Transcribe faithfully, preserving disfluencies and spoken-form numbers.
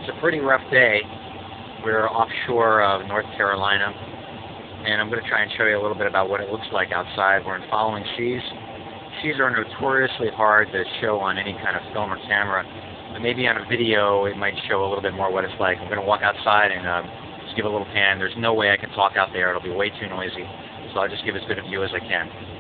a pretty rough day. We're offshore of North Carolina, and I'm going to try and show you a little bit about what it looks like outside. We're in following seas. Seas are notoriously hard to show on any kind of film or camera, but maybe on a video it might show a little bit more what it's like. I'm going to walk outside and um, just give a little pan. There's no way I can talk out there. It'll be way too noisy, so I'll just give as good a view as I can.